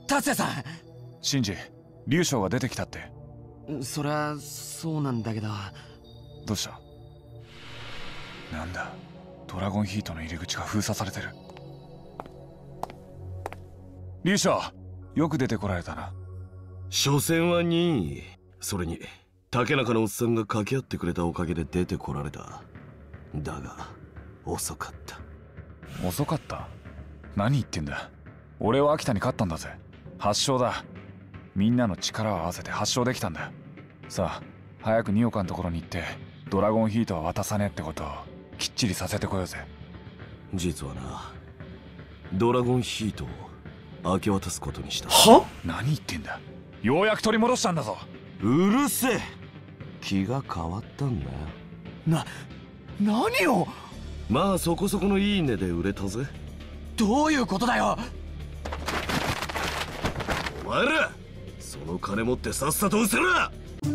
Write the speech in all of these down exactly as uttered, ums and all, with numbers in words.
達也さシンジ、龍翔が出てきたって。 ん。そりゃそうなんだけど。 どうした？なんだ、ドラゴンヒートの入り口が封鎖されてる。龍翔、よく出てこられたな。 所詮は任意。それに竹中のおっさんが掛け合ってくれたおかげで出てこられた。だが遅かった。 遅かった？何言ってんだ。俺は秋田に勝ったんだぜ。発勝だ。みんなの力を合わせて発勝できたんだ。さあ早く二岡のところに行ってドラゴンヒートは渡さねえってことをきっちりさせてこようぜ。 実はな、ドラゴンヒートを明け渡すことにした。 は？何言ってんだ。ようやく取り戻したんだぞ。 うるせえ。気が変わったんだよ。 な、何を。 まあそこそこのいい値で売れたぜ。 どういうことだよ。 お前らその金持ってさっさと失せろ。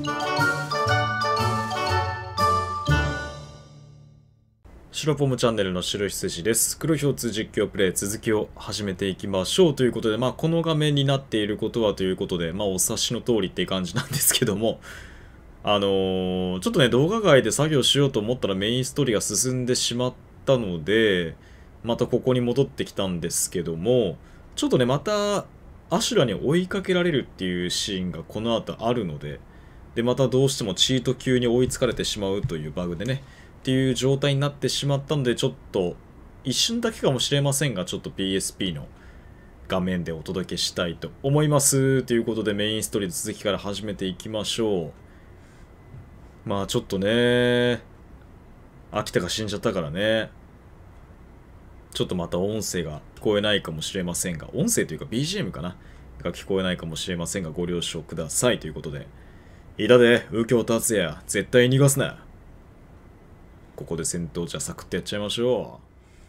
白ポムチャンネルの白羊です。黒ひょうつ実況プレイ続きを始めていきましょうということで、まあこの画面になっていることはということで、まあお察しの通りっていう感じなんですけども、あのー、ちょっとね動画外で作業しようと思ったらメインストーリーが進んでしまったので、またここに戻ってきたんですけども、ちょっとねまたアシュラに追いかけられるっていうシーンがこの後あるので、でまたどうしてもチート級に追いつかれてしまうというバグでねっていう状態になってしまったので、ちょっと一瞬だけかもしれませんがちょっと ピーエスピー の画面でお届けしたいと思いますということで、メインストーリーの続きから始めていきましょう。まあちょっとね秋田が死んじゃったからね、ちょっとまた音声が聞こえないかもしれませんが、音声というか ビージーエム かなが聞こえないかもしれませんがご了承くださいということで、いたで右京達也、絶対逃がすな。ここで戦闘じゃサクッとやっちゃいましょう。は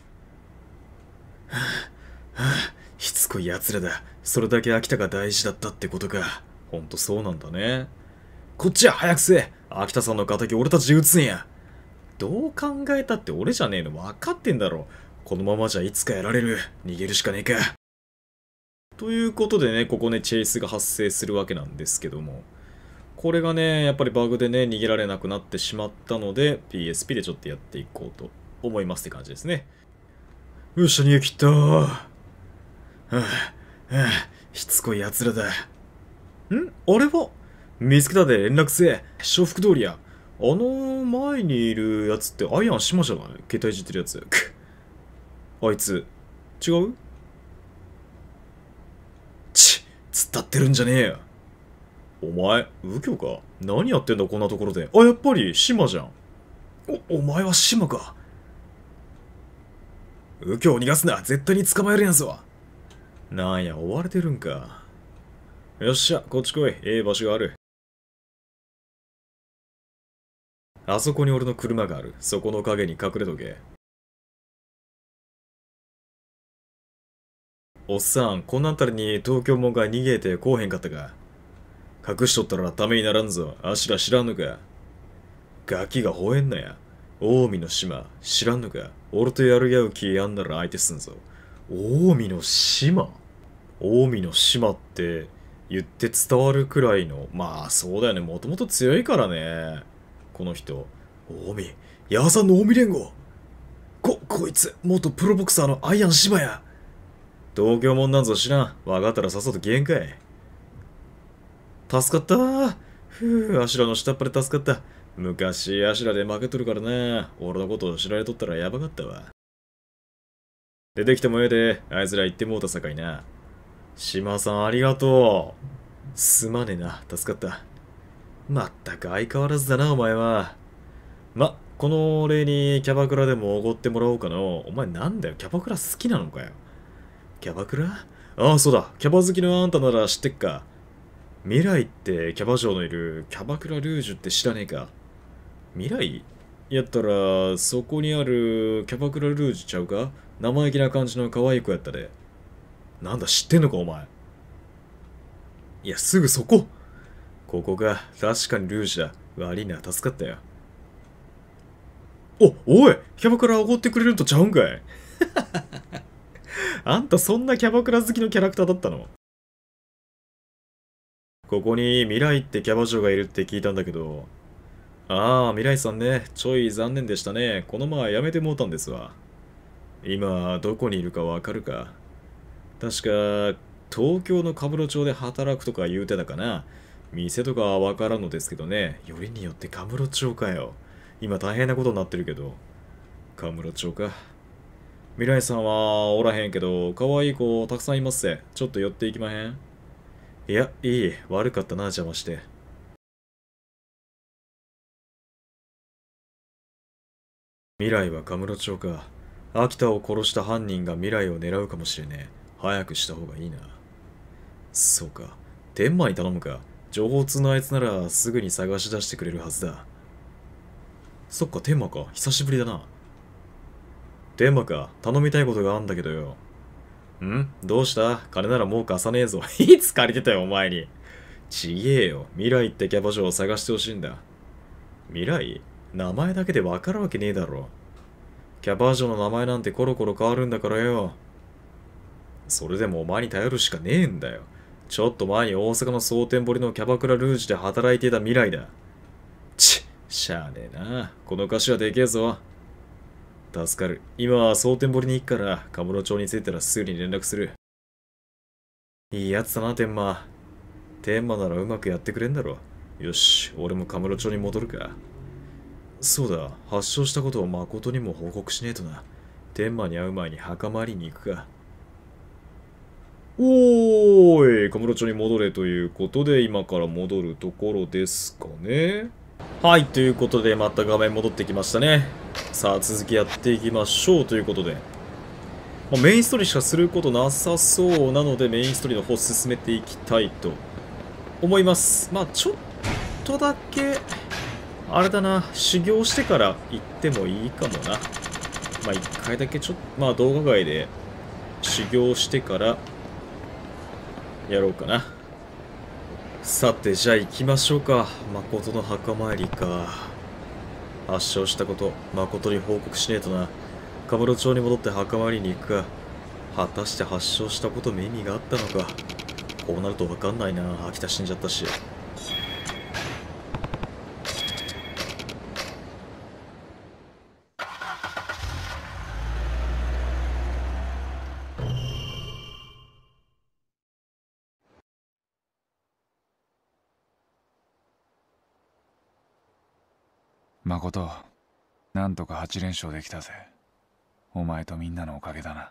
あ、はあ、しつこい奴らだ。それだけ秋田が大事だったってことか。ほんとそうなんだね。こっちは早くせえ。秋田さんの敵俺たちで撃つんや。どう考えたって俺じゃねえの分かってんだろ。このままじゃいつかやられる。逃げるしかねえか。ということでね、ここねチェイスが発生するわけなんですけども、これがねやっぱりバグでね逃げられなくなってしまったので ピーエスピー でちょっとやっていこうと思いますって感じですね。よっしゃ逃げ切ったー。はあ、はあ、しつこい奴らだ。んあれは見つけたで連絡せえ。承服通りや。あの前にいるやつってアイアン島じゃない？携帯いじってるやつ。くあいつ違う？ち突っ立ってるんじゃねえよ。お前右京か？何やってんだこんなところで。あ、やっぱり島じゃん。おお前は島か。右京逃がすな。絶対に捕まえるやんぞ。なんや追われてるんか。よっしゃこっち来い。ええ場所がある。あそこに俺の車がある。そこの影に隠れとけ。おっさん、この辺りに東京もんが逃げてこうへんかったか。隠しとったらためにならんぞ。あしら知らんのか。ガキが吠えんなや。近江の島、知らんのか。俺とやるやう気やんなら相手すんぞ。近江の島？近江の島って言って伝わるくらいの、まあそうだよね。もともと強いからね。この人。近江。ヤーさんの近江連合。こ、こいつ、元プロボクサーのアイアン島や。東京もんなんぞ知らん。わかったらさっさと消えんかい。助かったー。ふぅ、アシュラの下っ端で助かった。昔アシュラで負けとるからな。俺のことを知られとったらやばかったわ。出てきてもええで、あいつら言ってもうたさかいな。島さんありがとう。すまねえな、助かった。まったく相変わらずだな、お前は。ま、このお礼にキャバクラでもおごってもらおうかの。お前なんだよ、キャバクラ好きなのかよ。キャバクラ？ああ、そうだ、キャバ好きのあんたなら知ってっか。未来ってキャバ嬢のいるキャバクラルージュって知らねえか。未来やったらそこにあるキャバクラルージュちゃうか。生意気な感じの可愛い子やったで。なんだ知ってんのかお前。いやすぐそこ。ここが確かにルージュだ。悪いな、助かったよ。お、おいキャバクラおごってくれるとちゃうんかい。あんたそんなキャバクラ好きのキャラクターだったの？ ここに未来ってキャバ嬢がいるって聞いたんだけど。ああ、未来さんね。ちょい残念でしたね。この前辞めてもうたんですわ。今、どこにいるかわかるか。確か、東京のカムロ町で働くとか言うてたかな。店とかはわからんのですけどね。よりによってカムロ町かよ。今大変なことになってるけど。カムロ町か。未来さんはおらへんけど、可愛い子たくさんいますぜ。ちょっと寄っていきまへん？いや、いい。悪かったな、邪魔して。未来はカムロ町か。秋田を殺した犯人が未来を狙うかもしれねえ。早くした方がいいな。そうか。天馬に頼むか。情報通のあいつならすぐに探し出してくれるはずだ。そっか、天馬か。久しぶりだな。天馬か。頼みたいことがあんだけどよ。ん？どうした？金ならもう貸さねえぞ。いつ借りてたよ、お前に。ちげえよ。未来ってキャバ嬢を探してほしいんだ。未来？名前だけでわかるわけねえだろ。キャバ嬢の名前なんてコロコロ変わるんだからよ。それでもお前に頼るしかねえんだよ。ちょっと前に大阪の蒼天堀のキャバクラルージュで働いていた未来だ。ちっ、しゃあねえな。この歌詞はでけえぞ。助かる。今は蒼天堀に行くから、カムロ町に着いたらすぐに連絡する。いいやつだな、天馬。天馬ならうまくやってくれんだろ。よし、俺もカムロ町に戻るか。そうだ、発症したことを誠にも報告しねえとな。天馬に会う前に墓参りに行くか。おーい、カムロ町に戻れということで、今から戻るところですかね。はい、ということで、また画面戻ってきましたね。さあ、続きやっていきましょうということで。まあ、メインストーリーしかすることなさそうなので、メインストーリーの方進めていきたいと思います。まあ、ちょっとだけ、あれだな、修行してから行ってもいいかもな。まあ、一回だけちょっと、まあ、動画外で修行してからやろうかな。さて、じゃあ行きましょうか。誠の墓参りか。発症したこと、誠に報告しねえとな。カムロ町に戻って墓参りに行くか。果たして発症したことも意味があったのか。こうなるとわかんないな。秋田死んじゃったし。 誠、なんとかはち連勝できたぜ。お前とみんなのおかげだな。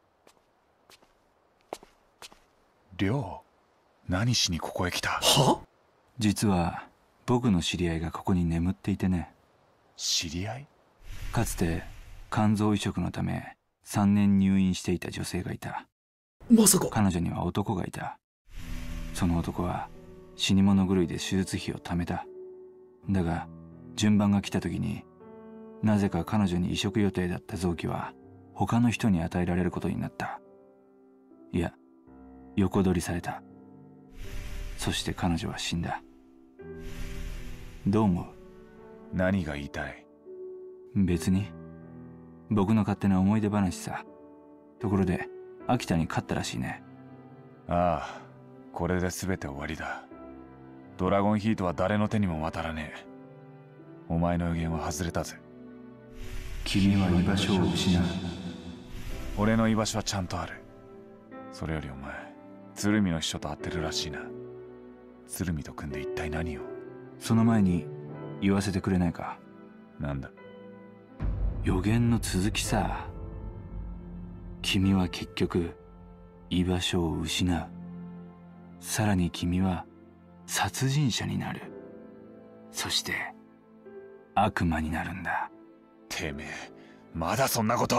亮、何しにここへ来た？ は？ 実は僕の知り合いがここに眠っていてね。 知り合い？ かつて肝臓移植のためさんねん入院していた女性がいた。 まさか。 彼女には男がいた。その男は死に物狂いで手術費を貯めた。だが順番が来た時に、なぜか彼女に移植予定だった臓器は他の人に与えられることになった。いや、横取りされた。そして彼女は死んだ。どう思う？ 何が言いたい？ 別に。僕の勝手な思い出話さ。ところで、秋田に勝ったらしいね。 ああ、これで全て終わりだ。ドラゴンヒートは誰の手にも渡らねえ。お前の予言は外れたぜ。 君は居場所を失う。 俺の居場所はちゃんとある。それよりお前、鶴見の秘書と会ってるらしいな。鶴見と組んで一体何を？ その前に言わせてくれないか。 なんだ？ 予言の続きさ。君は結局居場所を失う。さらに君は殺人者になる。そして悪魔になるんだ。 てめえ、まだそんなこと？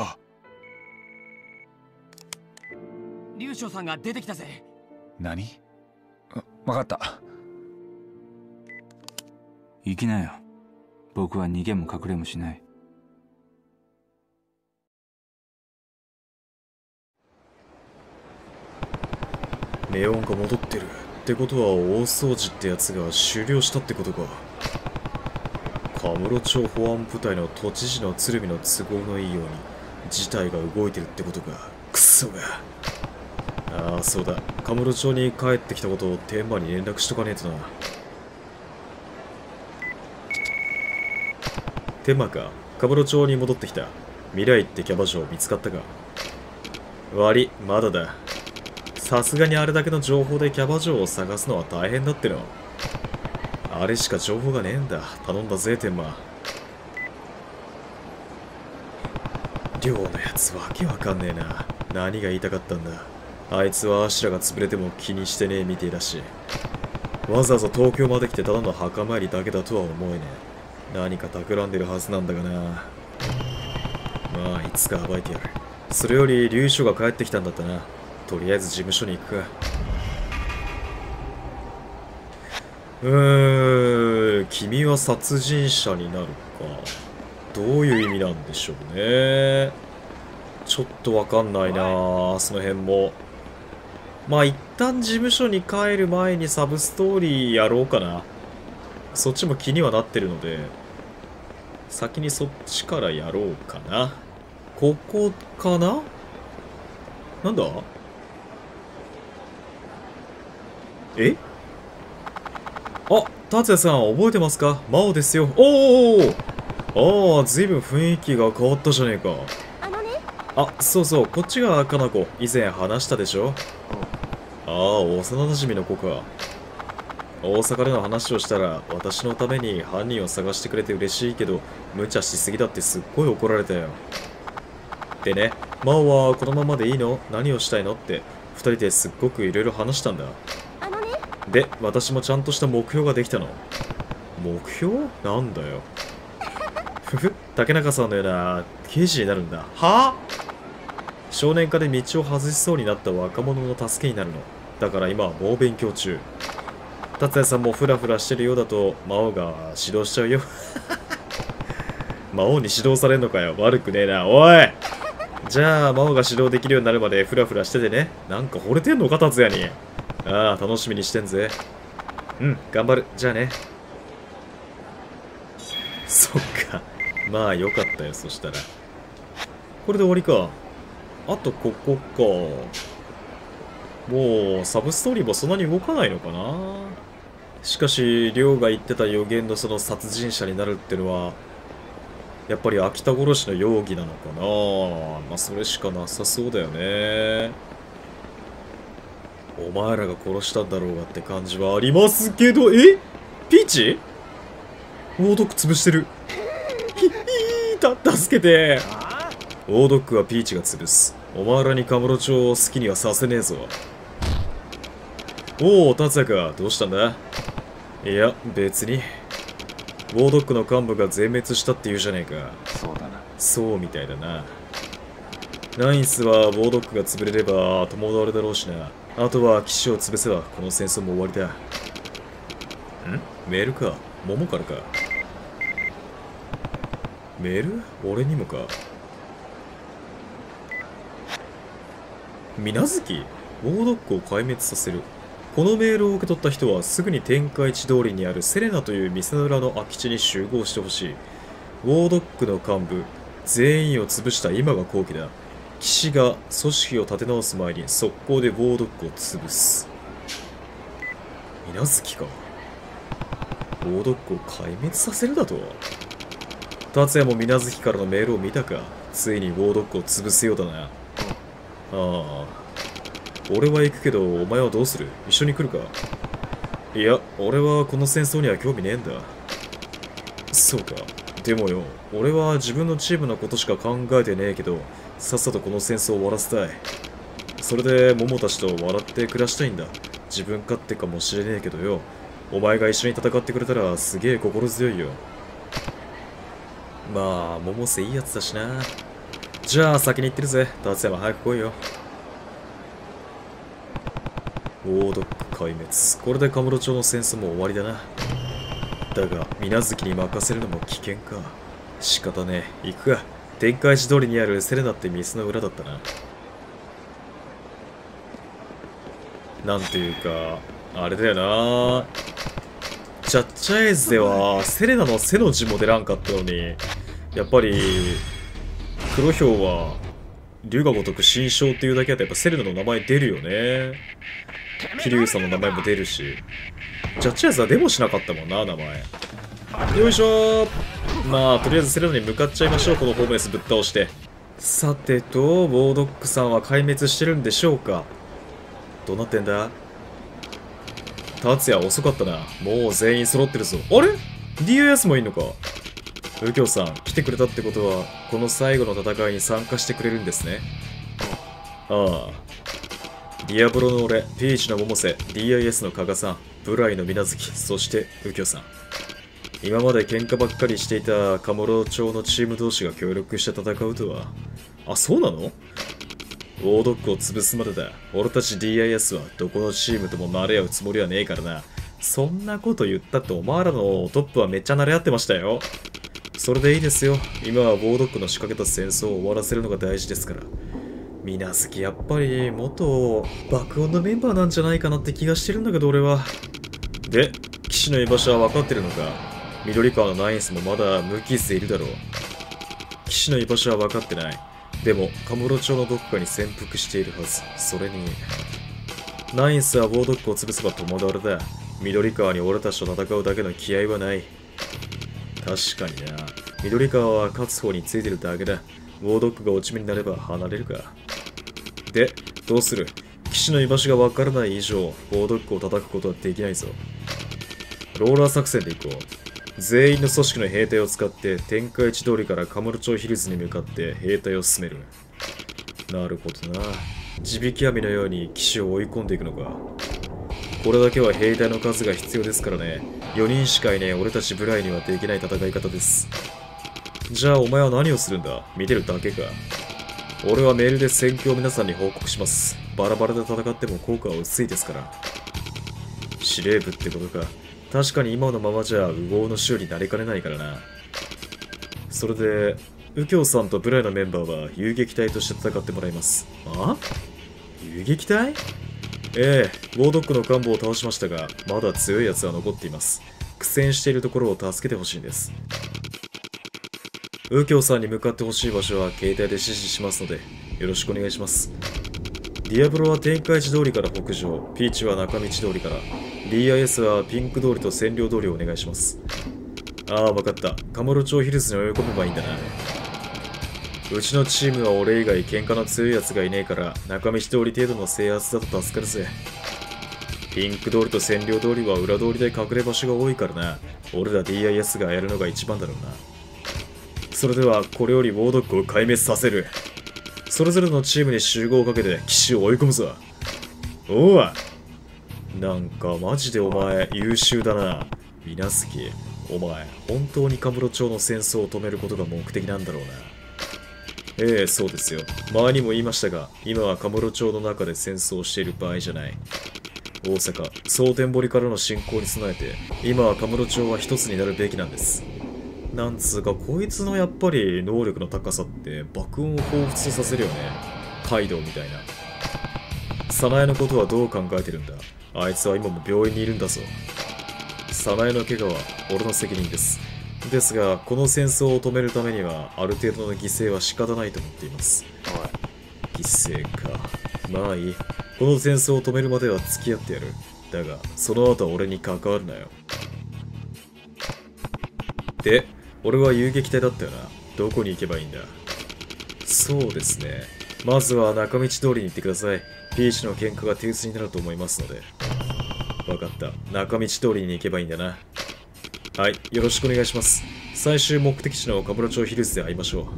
龍翔さんが出てきたぜ。 何？わかった。 行きなよ。僕は逃げも隠れもしない。 ネオンが戻ってるってことは、大掃除ってやつが終了したってことか。カムロ町保安部隊の都知事の鶴見の都合のいいように事態が動いてるってことか。クソが。 ああ、そうだ。カムロ町に帰ってきたことを天馬に連絡しとかねえとな。天馬か。カムロ町に戻ってきた。未来ってキャバ嬢見つかったか？悪い、まだだ。さすがにあれだけの情報でキャバ嬢を探すのは大変だっての。あれしか情報がねえんだ。頼んだぜ、天馬。寮のやつわけわかんねえな。何が言いたかったんだ。あいつはアシュラが潰れても気にしてねえみてえだし、わざわざ東京まで来てただの墓参りだけだとは思えねえ。何か企んでるはずなんだがな。まあいつか暴いてやる。それより竜書が帰ってきたんだったな。とりあえず事務所に行くか。うーん、君は殺人者になるか。どういう意味なんでしょうね。ちょっとわかんないな、その辺も。まあ一旦事務所に帰る前にサブストーリーやろうかな。そっちも気にはなってるので、先にそっちからやろうかな。ここかな？なんだ？え？あ、達也さん覚えてますか？真央ですよ。おーおー、ああ、ずいぶん雰囲気が変わったじゃねえか。 あのね。 あ、そうそう、こっちがかな子。以前話したでしょ。ああ、幼馴染の子か。大阪での話をしたら、私のために犯人を探してくれて嬉しいけど、無茶しすぎだってすっごい怒られたよ。でね、真央はこのままでいいの？何をしたいのって、二人ですっごくいろいろ話したんだ。 あのね。 で、私もちゃんとした目標ができたの。目標？なんだよ。ふふ、竹中さんのような刑事になるんだ。はぁ？少年科で道を外しそうになった若者の助けになるの。だから今は猛勉強中。達也さんもフラフラしてるようだと魔王が指導しちゃうよ。魔王に指導されんのかよ。悪くねえな。おい、じゃあ魔王が指導できるようになるまでフラフラしててね。なんか惚れてんのか達也に。ああ、楽しみにしてんぜ。うん、頑張る。じゃあね。そっか。まあよかったよ、そしたら。これで終わりか。あとここか。もうサブストーリーもそんなに動かないのかな。しかし亮が言ってた予言のその殺人者になるってのはやっぱり秋田殺しの容疑なのかな。まあそれしかなさそうだよね。お前らが殺したんだろうがって感じはありますけど。え、ピーチウォードック潰してる。ひひーた、助けて。ウォードックはピーチが潰す。お前らにカムロ町を好きにはさせねえぞ。おお、達也か、どうしたんだ？いや、別に。ウォードックの幹部が全滅したって言うじゃねえか。 そうだな。 そうみたいだな。ナインスはウォードックが潰れれば後戻りだろうしな。あとは騎士を潰せばこの戦争も終わりだ。ん？メールか。桃からか。メール？俺にもか。水無月？ウォードックを壊滅させる。このメールを受け取った人はすぐに天下一通りにあるセレナという店の裏の空き地に集合してほしい。ウォードックの幹部全員を潰した今が好機だ。騎士が組織を立て直す前に速攻でウォードックを潰す。水無月か。ウォードックを壊滅させるだと。達也も水無月からのメールを見たか。ついにウォードックを潰すようだな。ああ、俺は行くけどお前はどうする？一緒に来るか？いや、俺はこの戦争には興味ねえんだ。そうか。でもよ、俺は自分のチームのことしか考えてねえけど、さっさとこの戦争を終わらせたい。それで桃たちと笑って暮らしたいんだ。自分勝手かもしれねえけどよ、お前が一緒に戦ってくれたらすげえ心強いよ。まあ桃瀬いいやつだしな。じゃあ先に行ってるぜ。達也は早く来いよ。ウォードック壊滅。これでカムロ町の戦争も終わりだな。だが水無月に任せるのも危険か。仕方ねえ、行くか。天下一通りにあるセレナって店の裏だったな。なんていうかあれだよな、ジャッジアイズではセレナの背の字も出らんかったのに、やっぱり黒豹は竜が如く新章っていうだけだとやっぱセレナの名前出るよね。桐生さんの名前も出るし。ジャッジアイズはデモしなかったもんな、名前。よいしょー。まあ、とりあえずセレナに向かっちゃいましょう、このホームレスぶっ倒して。さてと、ウォードックさんは壊滅してるんでしょうか。どうなってんだ。達也遅かったな。もう全員揃ってるぞ。あれ ?ディーアイエス もいんのか。右京さん、来てくれたってことは、この最後の戦いに参加してくれるんですね。ああ。ディアブロの俺、ピーチの百瀬、ディーアイエス の加賀さん、ブライの水無月、そして右京さん。今まで喧嘩ばっかりしていたカモロ町のチーム同士が協力して戦うとは。あ、そうなの？ウォードックを潰すまでだ。俺たち ディーアイエス はどこのチームとも慣れ合うつもりはねえからな。そんなこと言ったってお前らのトップはめっちゃ慣れ合ってましたよ。それでいいですよ。今はウォードックの仕掛けた戦争を終わらせるのが大事ですから。水無月やっぱり元爆音のメンバーなんじゃないかなって気がしてるんだけど俺は。で、騎士の居場所は分かってるのか？緑川のナインスもまだ無傷でいるだろう。騎士の居場所は分かってない。でも、カムロ町のどこかに潜伏しているはず。それに、ナインスはウォードックを潰せば共倒れだ。緑川に俺たちと戦うだけの気合はない。確かにな。緑川は勝つ方についてるだけだ。ウォードックが落ち目になれば離れるか。で、どうする？騎士の居場所が分からない以上、ウォードックを叩くことはできないぞ。ローラー作戦で行こう。全員の組織の兵隊を使って天下一通りからカムロ町ヒルズに向かって兵隊を進める。なるほどな。地引き網のように騎士を追い込んでいくのか。これだけは兵隊の数が必要ですからね。よにんしかいねえ俺たちブライにはできない戦い方です。じゃあお前は何をするんだ？見てるだけか。俺はメールで戦況を皆さんに報告します。バラバラで戦っても効果は薄いですから。司令部ってことか。確かに今のままじゃ右往の衆になりかねないからな。それで、右京さんとブライのメンバーは遊撃隊として戦ってもらいます。あ？遊撃隊？ええ、ウォードックの幹部を倒しましたが、まだ強い奴は残っています。苦戦しているところを助けてほしいんです。右京さんに向かってほしい場所は携帯で指示しますので、よろしくお願いします。ディアブロは天下一通りから北上、ピーチは中道通りから、ディーアイエス はピンク通りと占領通りをお願いします。ああ、わかった。カモロ町ヒルズに追い込めばいいんだな。うちのチームは俺以外喧嘩の強い奴がいねえから、中道通り程度の制圧だと助かるぜ。ピンク通りと占領通りは裏通りで隠れ場所が多いからな。俺ら ディーアイエス がやるのが一番だろうな。それでは、これよりウォードックを壊滅させる。それぞれのチームに集合をかけて騎士を追い込むぞ。おう！なんかマジでお前優秀だな。水無月、お前本当にカムロ町の戦争を止めることが目的なんだろうな。ええ、そうですよ。前にも言いましたが、今はカムロ町の中で戦争をしている場合じゃない。大阪、蒼天堀からの侵攻に備えて、今はカムロ町は一つになるべきなんです。なんつうか、こいつのやっぱり能力の高さって爆音を彷彿とさせるよね。カイドウみたいな。早苗のことはどう考えてるんだ？あいつは今も病院にいるんだぞ。早苗の怪我は俺の責任です。ですが、この戦争を止めるためには、ある程度の犠牲は仕方ないと思っています。犠牲か。まあいい。この戦争を止めるまでは付き合ってやる。だが、その後は俺に関わるなよ。で、俺は遊撃隊だったよな。どこに行けばいいんだ？そうですね。まずは中道通りに行ってください。ピーチの喧嘩が手薄になると思いますので。わかった。中道通りに行けばいいんだな。はい、よろしくお願いします。最終目的地のカムロ町ヒルズで会いましょ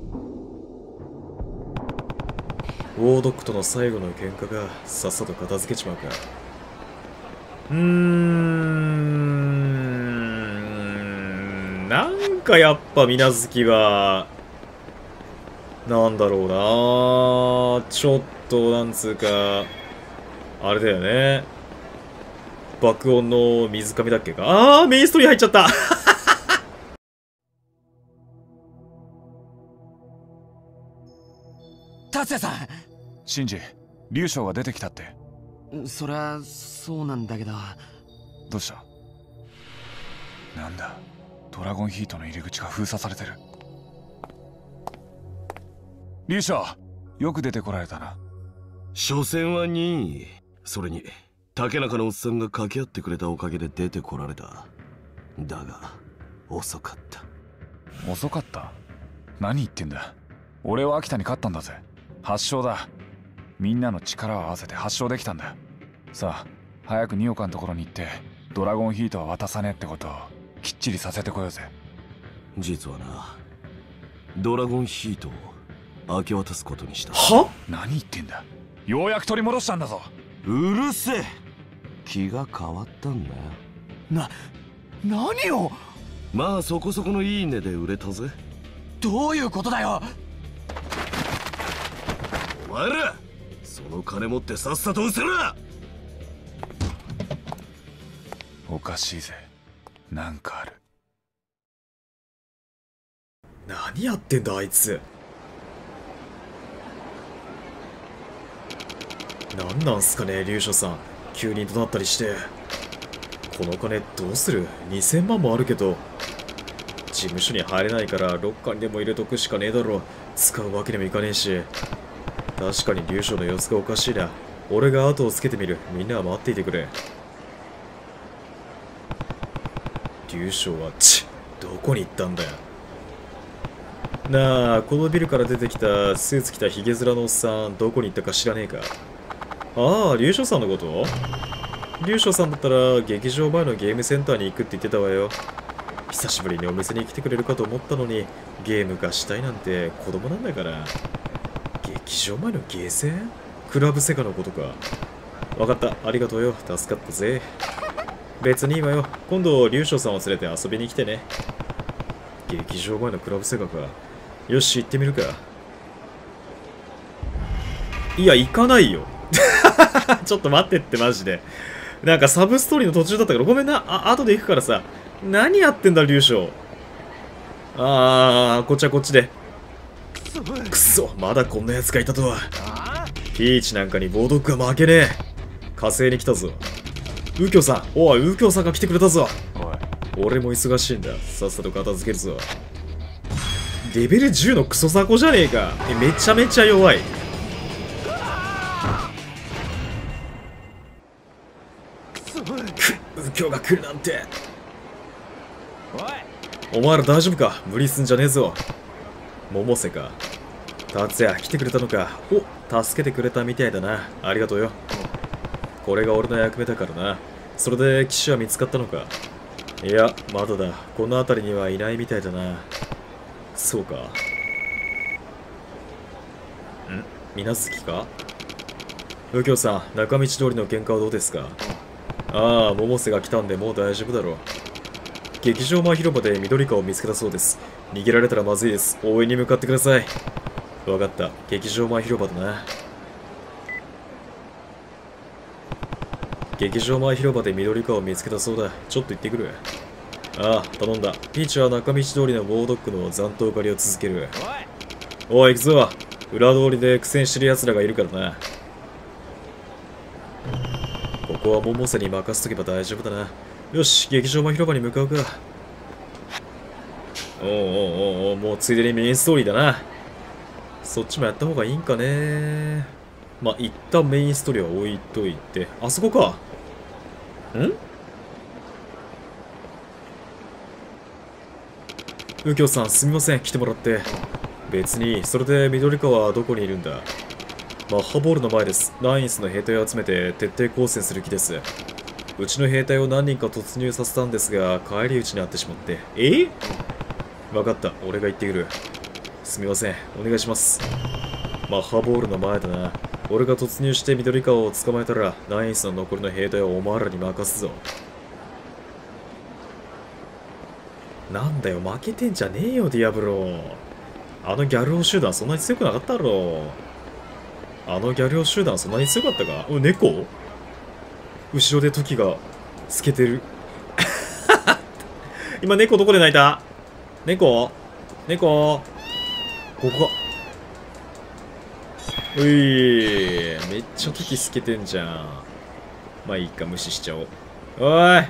う。ウォードックとの最後の喧嘩がさっさと片付けちまうか。うーん、なんかやっぱ水無月は、なんだろうな、ちょっとなんつうか、あれだよね。爆音の水上だっけか。あー、メインストーリー入っちゃった達也さシンジ、竜将が出てきたって。 ん。そりゃそうなんだけど。 どうした？なんだ、ドラゴンヒートの入り口が封鎖されてる。竜将、 よく出てこられたな。 所詮は任意。それに竹中のおっさんが掛け合ってくれたおかげで出てこられた。だが遅かった。 遅かった？何言ってんだ。俺は秋田に勝ったんだぜ。発勝だ。みんなの力を合わせて発勝できたんだ。さあ早く二岡のところに行ってドラゴンヒートは渡さねえってことをきっちりさせてこようぜ。 実はな、ドラゴンヒートを明け渡すことにした。 は？ 何言ってんだ。ようやく取り戻したんだぞ。 うるせえ。気が変わったんだよ。 な、何を。 まあそこそこのいい値で売れたぜ。 どういうことだよ。 お前らその金持ってさっさと失せろ。 おかしいぜ。なんかある。 何やってんだあいつ。何なんすかね龍翔さん、急に怒鳴ったりして。この金どうする？にせんまんもあるけど事務所に入れないからロッカーにでも入れとくしかねえだろ。使うわけにもいかねえし。確かに龍翔の様子がおかしいな。俺が後をつけてみる。みんなは待っていてくれ。龍翔はちどこに行ったんだよ。なあ、このビルから出てきたスーツ着たヒゲ面のおっさん、どこに行ったか知らねえか。ああ、龍翔さんのこと？龍翔さんだったら劇場前のゲームセンターに行くって言ってたわよ。久しぶりにお店に来てくれるかと思ったのに、ゲームがしたいなんて子供なんだから。劇場前のゲーセン？クラブセカのことか。わかった、ありがとうよ、助かったぜ。別にいいわよ、今度龍翔さんを連れて遊びに来てね。劇場前のクラブセカか。よし、行ってみるか。いや、行かないよ。ちょっと待ってってマジで。なんかサブストーリーの途中だったからごめんな。あ、後で行くからさ。何やってんだ龍翔。あー、こっちはこっちで。くそ、まだこんな奴がいたとは。ピーチなんかにボードッグは負けねえ。火星に来たぞ。右京さん、おい、右京さんが来てくれたぞ。 おい、 俺も忙しいんだ。さっさと片付けるぞ。レベルじゅうのクソ雑魚じゃねえか。え、めちゃめちゃ弱い。く、右京が来るなんて。お前ら大丈夫か？無理すんじゃねえぞ。百瀬か。達也来てくれたのか。お、助けてくれたみたいだな。ありがとうよ。これが俺の役目だからな。それで騎士は見つかったのか？いや、まだだ。この辺りにはいないみたいだな。そうか。ん？水無月か？右京さん、中道通りの喧嘩はどうですか？ああ、百瀬が来たんでもう大丈夫だろう。劇場前広場で緑川を見つけたそうです。逃げられたらまずいです。応援に向かってください。わかった。劇場前広場だな。劇場前広場で緑川を見つけたそうだ。ちょっと行ってくる。ああ、頼んだ。ピーチは中道通りのウォードックの残党狩りを続ける。おい、行くぞ。裏通りで苦戦してる奴らがいるからな。ここは百瀬に任せとけば大丈夫だな。よし、劇場前広場に向かうか。おうおうおうおう、もうついでにメインストーリーだな。そっちもやった方がいいんかね。まあ、一旦メインストーリーは置いといて。あそこか。ん？右京さん、すみません。来てもらって。別に、それで緑川はどこにいるんだ？マッハボールの前です。ナインスの兵隊を集めて徹底抗戦する気です。うちの兵隊を何人か突入させたんですが、帰り討ちにあってしまって。え？分かった。俺が行ってくる。すみません。お願いします。マッハボールの前だな。俺が突入して緑川を捕まえたら、ナインスの残りの兵隊をお前らに任すぞ。なんだよ、負けてんじゃねえよ、ディアブロ。あのギャル王集団そんなに強くなかったろ。あのギャル王集団そんなに強かったか？お、猫？後ろで時が透けてる。今猫どこで泣いた？猫？猫？ここか。うい、めっちゃ時透けてんじゃん。まあいいか、無視しちゃおう。おい、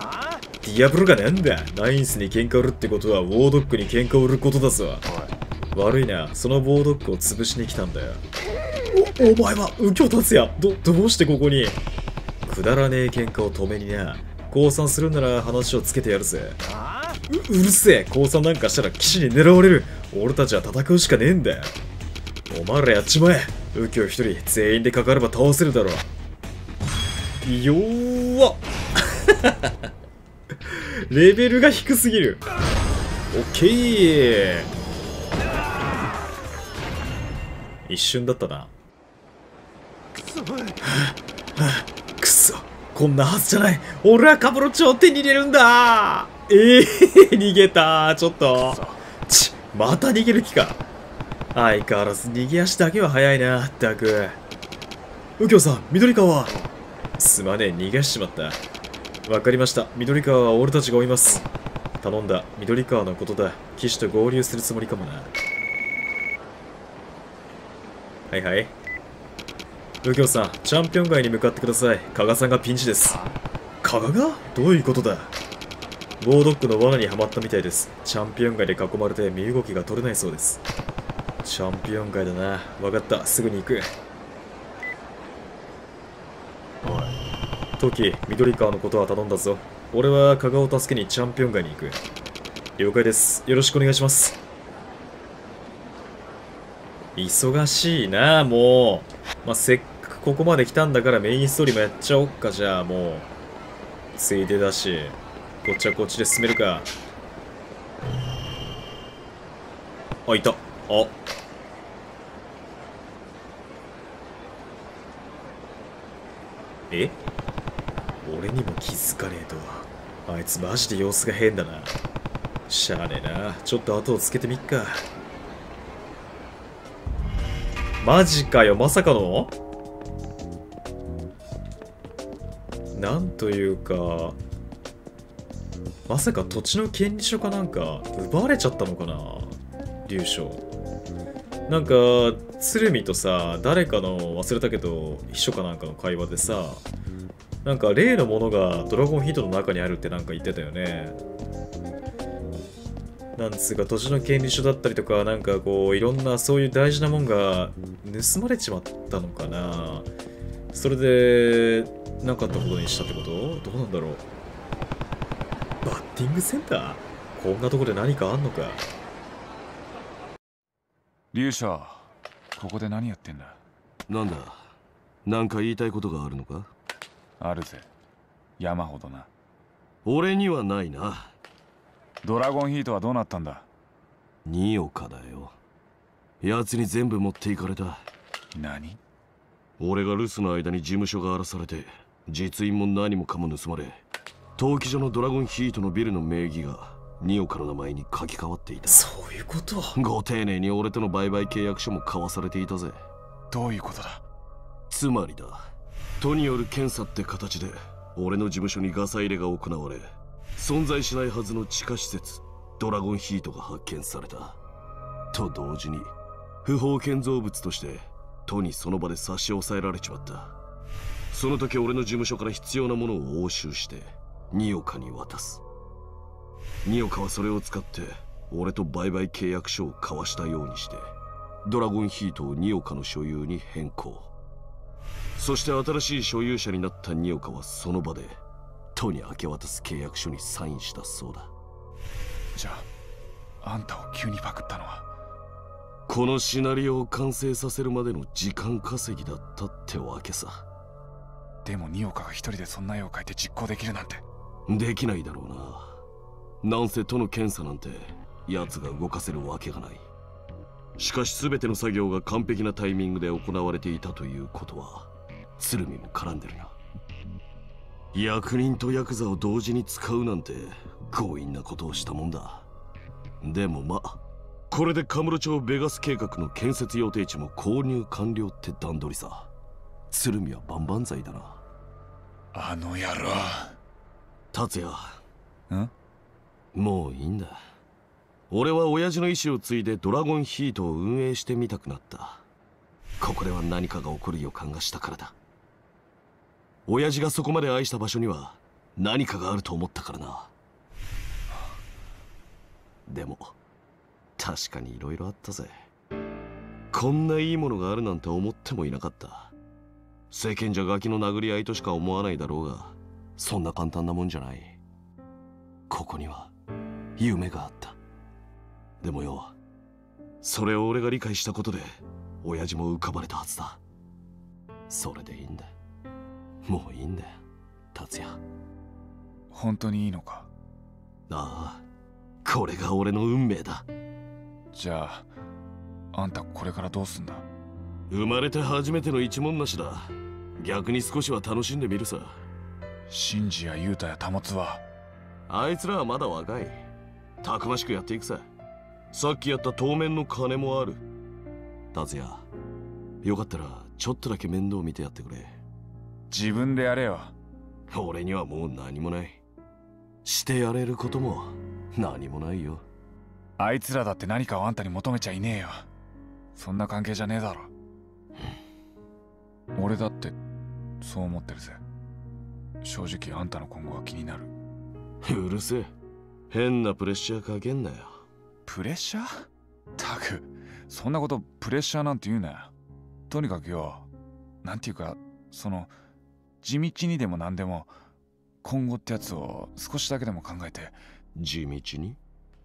ディアブロがなんだ？ナインスに喧嘩売るってことはウォードックに喧嘩売ることだぞ。 悪いな、そのボードッグを潰しに来たんだよ。お、お前は右京達也、ど、どうしてここに？くだらねえ喧嘩を止めにな。降参するなら話をつけてやるぜ。う、うるせえ、降参なんかしたら騎士に狙われる。俺たちは戦うしかねえんだよ。お前らやっちまえ。右京一人全員でかかれば倒せるだろう。よーわレベルが低すぎる。オッケー。一瞬だったな。くそ、こんなはずじゃない。俺はカブロッチを手に入れるんだ。ええー、逃げた。ちょっとち、また逃げる気か。相変わらず逃げ足だけは早いな。ったく右京さん、緑川。すまねえ、逃がしちまった。わかりました。緑川は俺たちが追います。頼んだ。緑川のことだ。騎士と合流するつもりかもな。はいはい。右京さん、チャンピオン街に向かってください。加賀さんがピンチです。加賀が？どういうことだ？ボードッグの罠にはまったみたいです。チャンピオン街で囲まれて身動きが取れないそうです。チャンピオン街だな。わかった。すぐに行く。トキ、緑川のことは頼んだぞ。俺は加賀を助けにチャンピオン街に行く。了解です。よろしくお願いします。忙しいな、もう。まあ、せっかくここまで来たんだからメインストーリーもやっちゃおっか、じゃあもう。ついでだし、こっちはこっちで進めるか。あ、いた。あ。え？俺にも気づかねえと。あいつマジで様子が変だな。しゃあねえな。ちょっと後をつけてみっか。マジかよ、まさかの？なんというか、まさか土地の権利書かなんか奪われちゃったのかな、龍将。なんか鶴見とさ、誰かの忘れたけど秘書かなんかの会話でさ、なんか例のものがドラゴンヒートの中にあるってなんか言ってたよね。なんつうか土地の権利書だったりとか、なんかこういろんなそういう大事なもんが盗まれちまったのかな。それでなかったことにしたってこと？どうなんだろう。バッティングセンター？こんなとこで何かあんのか。 龍将、ここで何やってんだ？ なんだ、なんか言いたいことがあるのか？ あるぜ、山ほどな。 俺にはないな。 ドラゴンヒートはどうなったんだ？ ニオカだよ。奴に全部持っていかれた。 何？ 俺が留守の間に事務所が荒らされて、実印も何もかも盗まれ、登記所のドラゴンヒートのビルの名義がニオカの名前に書き換わっていた。 そういうこと？ ご丁寧に俺との売買契約書も交わされていたぜ。 どういうことだ？ つまりだ、都による検査って形で俺の事務所にガサ入れが行われ、存在しないはずの地下施設ドラゴンヒートが発見された。と同時に不法建造物として都にその場で差し押さえられちまった。その時俺の事務所から必要なものを押収してニオカに渡す。ニオカはそれを使って俺と売買契約書を交わしたようにしてドラゴンヒートをニオカの所有に変更。そして新しい所有者になったニオカはその場で都に明け渡す契約書にサインしたそうだ。 じゃああんたを急にパクったのはこのシナリオを完成させるまでの時間稼ぎだったってわけさ。 でもニオカが一人でそんな絵を描いて実行できるなんて。 できないだろうな。なんせ都の検査なんて奴が動かせるわけがない。しかし全ての作業が完璧なタイミングで行われていたということは鶴見も絡んでるな。役人とヤクザを同時に使うなんて強引なことをしたもんだ。でもまあこれでカムロ町ベガス計画の建設予定地も購入完了って段取りさ。鶴見は万々歳だな。 あの野郎。 達也。 ん？ もういいんだ。俺は親父の意志を継いでドラゴンヒートを運営してみたくなった。ここでは何かが起こる予感がしたからだ。親父がそこまで愛した場所には何かがあると思ったからな。でも確かに色々あったぜ。こんないいものがあるなんて思ってもいなかった。世間じゃガキの殴り合いとしか思わないだろうが、そんな簡単なもんじゃない。ここには夢があった。でもよ、それを俺が理解したことで親父も浮かばれたはずだ。それでいいんだ。もういいんだよ、達也。 本当にいいのか？ ああ、これが俺の運命だ。 じゃああんたこれからどうすんだ？ 生まれて初めての一文無しだ。逆に少しは楽しんでみるさ。 シンジやユウタやタモツは？ あいつらはまだ若い。たくましくやっていくさ。さっきやった当面の金もある。達也、よかったらちょっとだけ面倒見てやってくれ。 自分でやれよ。 俺にはもう何もない。してやれることも何もないよ。 あいつらだって何かをあんたに求めちゃいねえよ。そんな関係じゃねえだろ。俺だってそう思ってるぜ。正直あんたの今後は気になる。 うるせえ。変なプレッシャーかけんなよ。 プレッシャー？たく、そんなことプレッシャーなんて言うなよ。とにかくよ、なんていうか、その地道にでも何でも今後ってやつを少しだけでも考えて。 地道に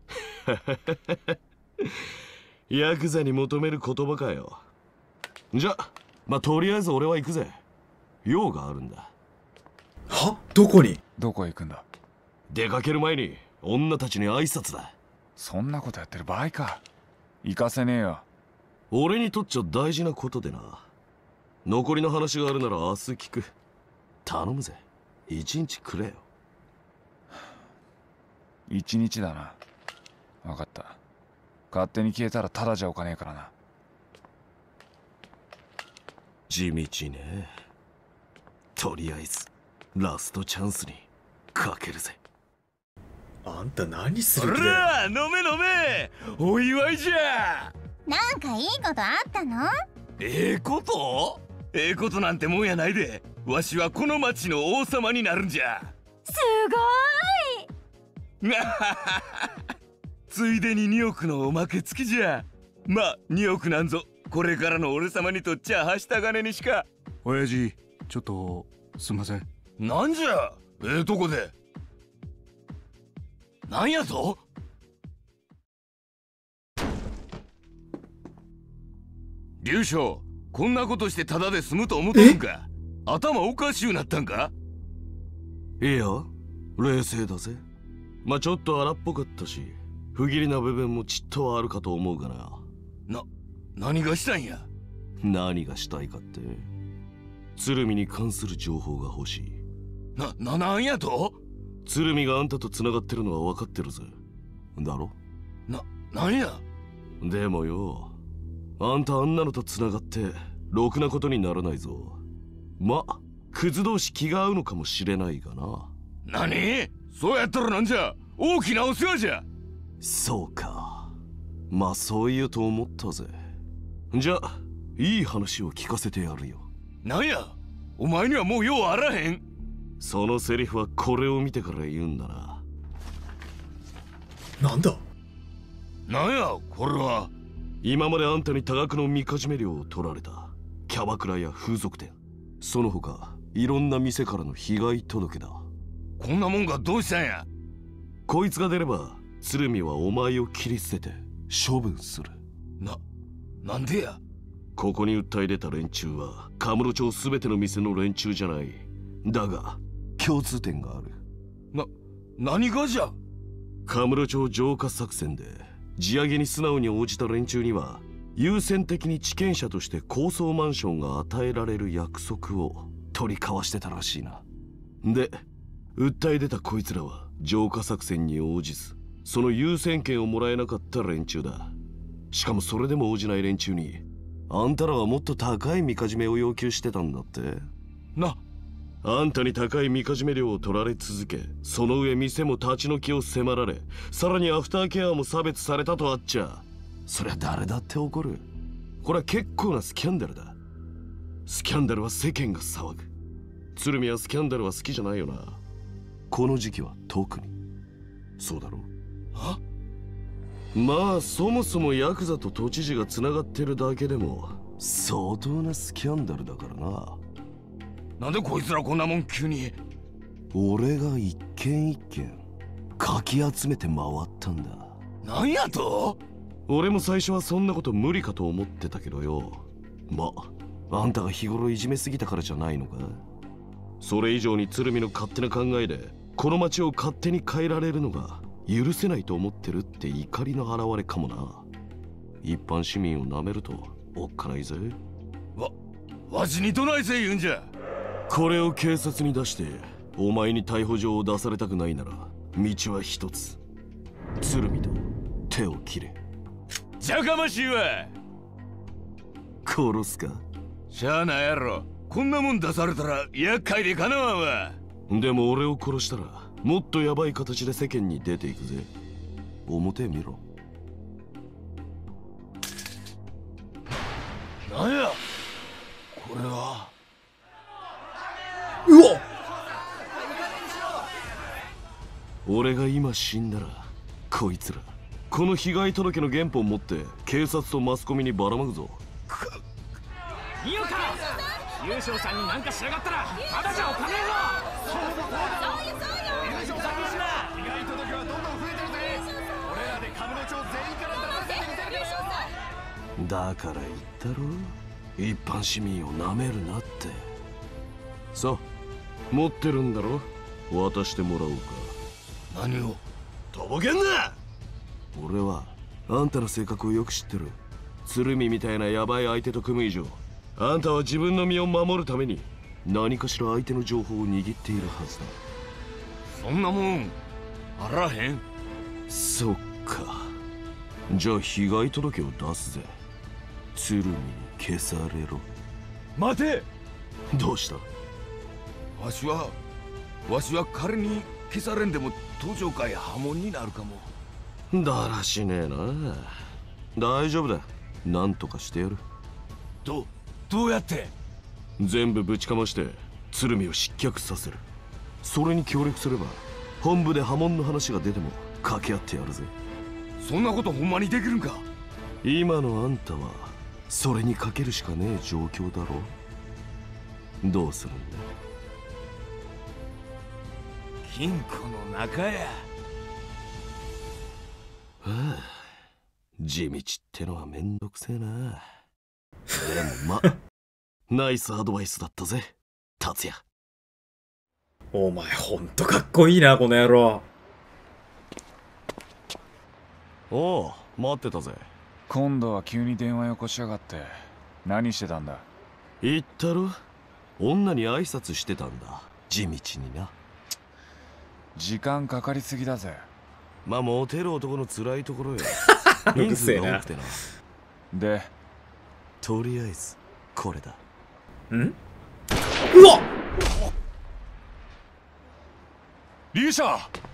ヤクザに求める言葉かよ。じゃ、まあ、とりあえず俺は行くぜ。用があるんだ。 は？どこに？ どこへ行くんだ？ 出かける前に女たちに挨拶だ。 そんなことやってる場合か。行かせねえよ。 俺にとっちゃ大事なことでな。残りの話があるなら明日聞く。頼むぜ。一日くれよ。 一日だな。分かった。勝手に消えたらただじゃおかねえからな。 地道ね。とりあえずラストチャンスにかけるぜ。 あんた何する気だよ。ほら飲め飲め、お祝いじゃ。 なんかいいことあったの？ ええこと？ええことなんてもんやないで。わしはこの町の王様になるんじゃ。 すごーいついでににおくのおまけ付きじゃ。まあにおくなんぞこれからの俺様にとっちゃはした金にしか。 親父、ちょっとすんません。 なんじゃええとこで。なんやと？劉将、こんなことしてただで済むと思ってんか？頭おかしゅうなったんか？ いや、冷静だぜ。まあちょっと荒っぽかったし、不義理な部分もちっとはあるかと思うがな。 な、何がしたんや？ 何がしたいかって、鶴見に関する情報が欲しい。 な、な、なんやと？ 鶴見があんたと繋がってるのは分かってるぜ。だろ？ な、なんや？ でもよ、あんたあんなのと繋がってろくなことにならないぞ。ま、クズ同士気が合うのかもしれないがな。 何？そうやったらなんじゃ、大きなお世話じゃ。 そうか。まあそう言うと思ったぜ。じゃあいい話を聞かせてやるよ。 なんや、お前にはもう用あらへん。 そのセリフはこれを見てから言うんだな。 なんだ？ なんやこれは。 今まであんたに多額のみかじめ料を取られたキャバクラや風俗店、その他いろんな店からの被害届だ。 こんなもんがどうしたんや？ こいつが出れば鶴見はお前を切り捨てて処分する。 な、なんでや？ ここに訴え出た連中はカムロ町すべての店の連中じゃない。だが共通点がある。 な、何がじゃ？ カムロ町浄化作戦で地上げに素直に応じた連中には優先的に地権者として高層マンションが与えられる約束を取り交わしてたらしいな。で、訴え出たこいつらは浄化作戦に応じず、その優先権をもらえなかった連中だ。しかもそれでも応じない連中にあんたらはもっと高いみかじめを要求してたんだって。 な、 あんたに高いみかじめ料を取られ続け、その上店も立ち退きを迫られ、さらにアフターケアも差別されたとあっちゃ、そりゃ誰だって怒る。これは結構なスキャンダルだ。スキャンダルは世間が騒ぐ。鶴見はスキャンダルは好きじゃないよな。この時期は特に。そうだろう？ は？ まあそもそもヤクザと都知事がつながってるだけでも相当なスキャンダルだからな。 なんでこいつらこんなもん急に。 俺が一軒一軒かき集めて回ったんだ。 なんやと？ 俺も最初はそんなこと無理かと思ってたけどよ。まあんたが日頃いじめすぎたからじゃないのか。それ以上に鶴見の勝手な考えでこの町を勝手に変えられるのが許せないと思ってるって怒りの表れかもな。一般市民を舐めるとおっかないぜ。 わ、わしにどないせ言うんじゃ。 これを警察に出してお前に逮捕状を出されたくないなら道は一つ。鶴見と手を切れ。 じゃかましいわ。 殺すか？ しゃあないやろ。こんなもん出されたら厄介でかなわんわ。 でも俺を殺したらもっとヤバい形で世間に出ていくぜ。表見ろ。 なんやこれは。 うわっ、 俺が今死んだらこいつらこの被害届の原本持って警察とマスコミにばらまくぞ。 いいよか優勝さんになんかしやがったらただじゃおかねえぞ。そうそうそう優勝さんにしな。被害届はどんどん増えてるぜ。俺らで株の町全員から出させてみせるよ。 だから言ったろ、一般市民をなめるなって。さあ持ってるんだろ、渡してもらおうか。 何をとぼけんな。俺はあんたの性格をよく知ってる。鶴見みたいなヤバい相手と組む以上あんたは自分の身を守るために何かしら相手の情報を握っているはずだ。 そんなもんあらへん。 そっか、じゃあ被害届を出すぜ。鶴見に消されろ。 待て。 どうした？ わしはわしは仮に消されんでも登場界破門になるかも。 だらしねえな。大丈夫だ、なんとかしてやる。 どどうやって？ 全部ぶちかまして鶴見を失脚させる。それに協力すれば本部で破門の話が出ても掛け合ってやるぜ。 そんなことほんまにできるんか？ 今のあんたはそれにかけるしかねえ状況だろ。どうするんだ？ 金庫の中や。 はあ、地道ってのはめんどくせえな。でもまナイスアドバイスだったぜ達也。 お前ほんとかっこいいなこの野郎。 おう待ってたぜ。 今度は急に電話よこしやがって何してたんだ？ 言ったろ、女に挨拶してたんだ、地道にな。 時間かかりすぎだぜ。 まあモテる男の辛いところよ。 うる人数せえなが多くてな。 でとりあえずこれだ。 ん？うわっ！ リシャ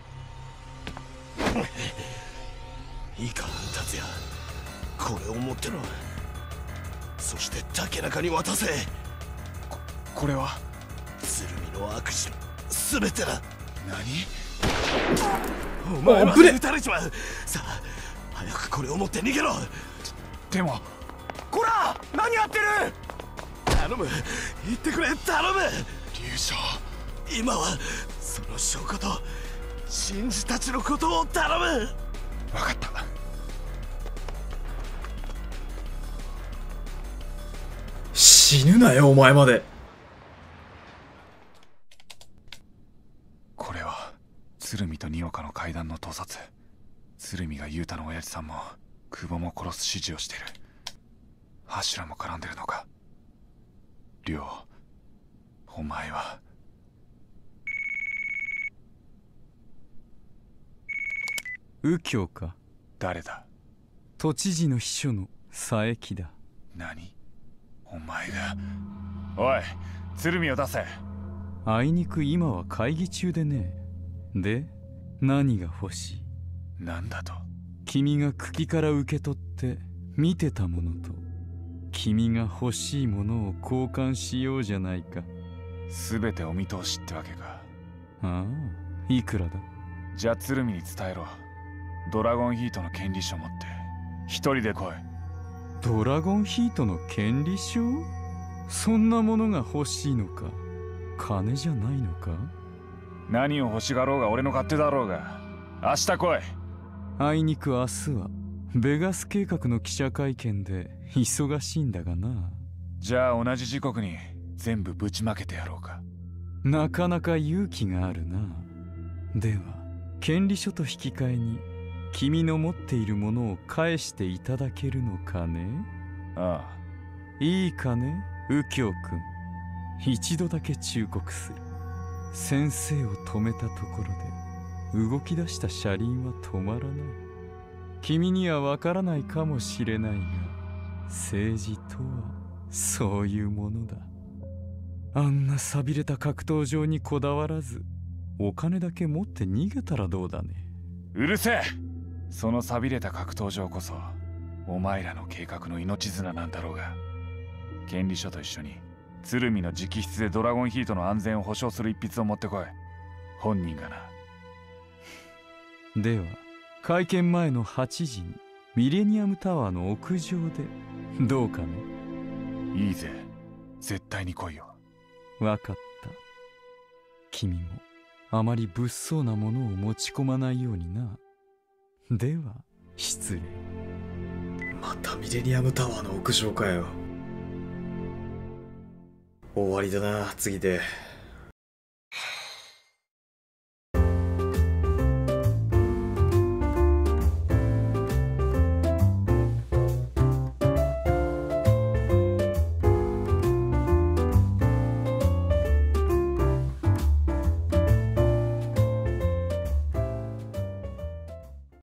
いいか達也、これを持ってろ。そして竹中に渡せ。 ここれは鶴見の悪事の全てだ。 何？ お前はあぶね撃たれちまう。さあ早くこれを持って逃げろ。 でもこら何やってる？ 頼む、言ってくれ、頼む。 リシャ今はその証拠と真珠たちのことを頼む。 分かった。 死ぬなよお前まで。 これは鶴見と二岡の階段の盗撮。鶴見が雄太の親父さんも久保も殺す指示をしてる。柱も絡んでるのか。亮、お前は。 右京か？ 誰だ？ 都知事の秘書の佐伯だ。 何？お前が。おい、鶴見を出せ。 あいにく今は会議中でね。で、何が欲しい？ なんだと？ 君が茎から受け取って見てたものと君が欲しいものを交換しようじゃないか。 全てお見通しってわけか。 ああ、いくらだ？ じゃあ鶴見に伝えろ。 ドラゴンヒートの権利書持って一人で来い。 ドラゴンヒートの権利書？そんなものが欲しいのか？金じゃないのか？ 何を欲しがろうが俺の勝手だろうが、明日来い。 あいにく明日はベガス計画の記者会見で忙しいんだがな。 じゃあ同じ時刻に全部ぶちまけてやろうか。 なかなか勇気があるな。では権利書と引き換えに君の持っているものを返していただけるのかね？ ああ。 いいかね、右京君。一度だけ忠告する。先生を止めたところで動き出した車輪は止まらない。君にはわからないかもしれないが、政治とはそういうものだ。あんな寂れた格闘場にこだわらず、お金だけ持って逃げたらどうだね。 うるせえ。その寂れた格闘場こそお前らの計画の命綱なんだろうが、権利書と一緒に鶴見の直筆でドラゴンヒートの安全を保証する一筆を持ってこい。本人がな。 では会見前のはちじにミレニアムタワーの屋上でどうかね？ いいぜ、絶対に来いよ。 わかった。君もあまり物騒なものを持ち込まないようにな。では失礼。 またミレニアムタワーの屋上かよ。終わりだな、次で。